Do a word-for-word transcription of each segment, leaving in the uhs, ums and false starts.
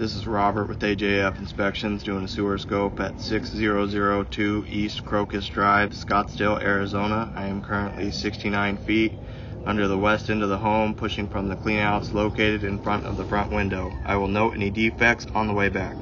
This is Robert with A J F Inspections doing a sewer scope at six thousand two East Crocus Drive, Scottsdale, Arizona. I am currently sixty-nine feet under the west end of the home, pushing from the cleanouts located in front of the front window. I will note any defects on the way back.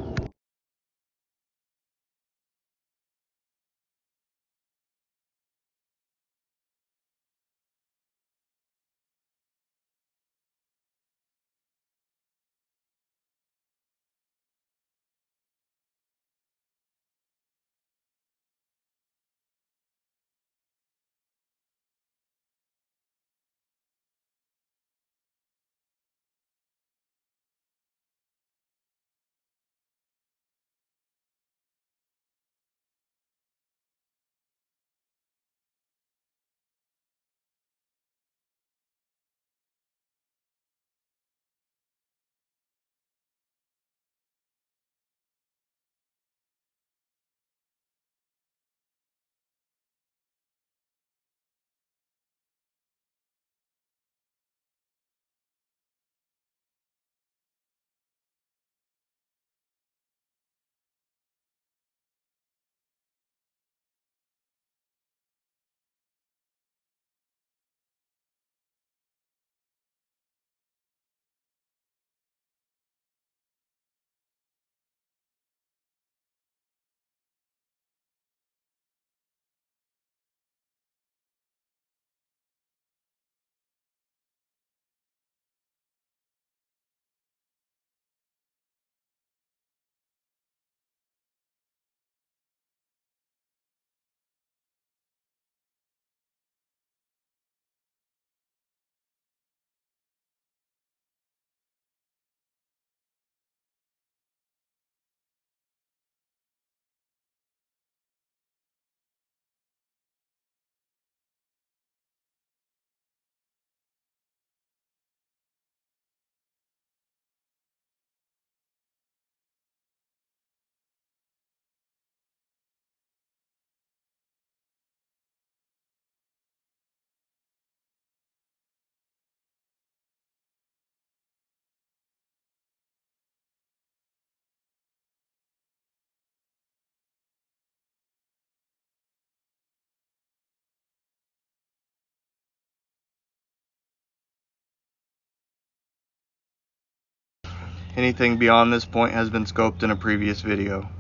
Anything beyond this point has been scoped in a previous video.